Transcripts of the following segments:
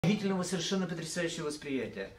Удивительного, совершенно потрясающего восприятия.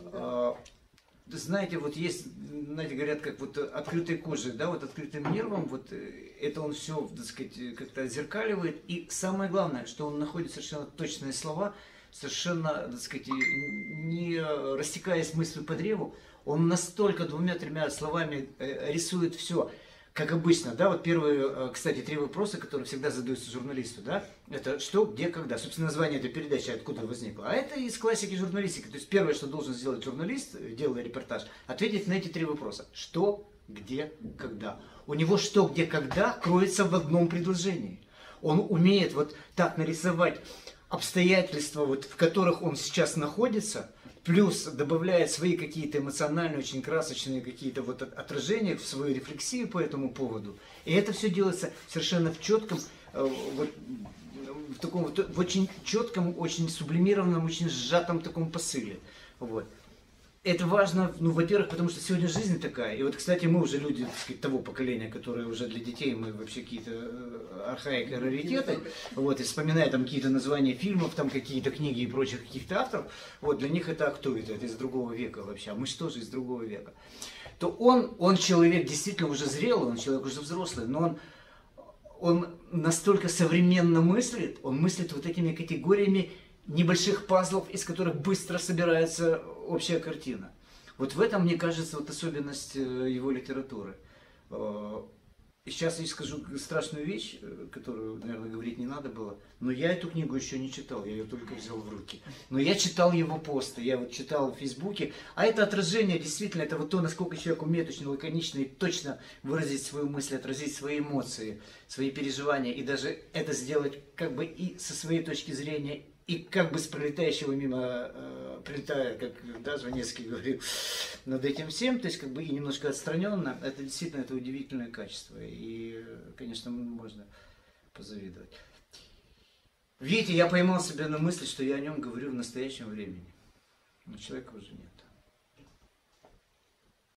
Знаете, вот есть, знаете, говорят, как вот открытой кожей, да, вот открытым нервом, вот это он все, так сказать, как-то отзеркаливает. И самое главное, что он находит совершенно точные слова, совершенно, так сказать, не растекаясь мыслью по древу, он настолько двумя-тремя словами рисует все. Как обычно, да, вот первые, кстати, 3 вопроса, которые всегда задаются журналисту, да, это что, где, когда. Собственно, название этой передачи откуда возникло. А это из классики журналистики. То есть первое, что должен сделать журналист, делая репортаж, ответить на эти 3 вопроса. Что, где, когда. У него что, где, когда кроется в одном предложении. Он умеет вот так нарисовать обстоятельства, вот, в которых он сейчас находится, плюс добавляет свои какие-то эмоциональные, очень красочные какие-то вот отражения в свою рефлексию по этому поводу. И это все делается совершенно в четком, вот, в таком вот, в очень четком, очень сублимированном, очень сжатом таком посыле. Вот. Это важно, ну, во-первых, потому что сегодня жизнь такая. И вот, кстати, мы уже люди, так сказать, того поколения, которые уже для детей, мы вообще какие-то архаики, раритеты. Вот, и вспоминая там какие-то названия фильмов, там какие-то книги и прочих каких-то авторов, вот, для них это кто это? Это из другого века вообще. А мы что же из другого века? То он человек действительно уже зрелый, он человек уже взрослый, но он настолько современно мыслит, он мыслит вот этими категориями небольших пазлов, из которых быстро собирается общая картина. Вот в этом, мне кажется, вот особенность его литературы. И сейчас я скажу страшную вещь, которую, наверное, говорить не надо было, но я эту книгу еще не читал, я ее только взял в руки. Но я читал его посты, я вот читал в Фейсбуке, а это отражение, действительно, это вот то, насколько человек умеет очень лаконично и точно выразить свою мысль, отразить свои эмоции, свои переживания, и даже это сделать как бы и со своей точки зрения, и как бы с пролетающего мимо, прилетая, как да, Жванецкий говорил, над этим всем, то есть как бы и немножко отстраненно, это действительно это удивительное качество. И, конечно, можно позавидовать. Видите, я поймал себя на мысли, что я о нем говорю в настоящем времени. Но человека уже нет.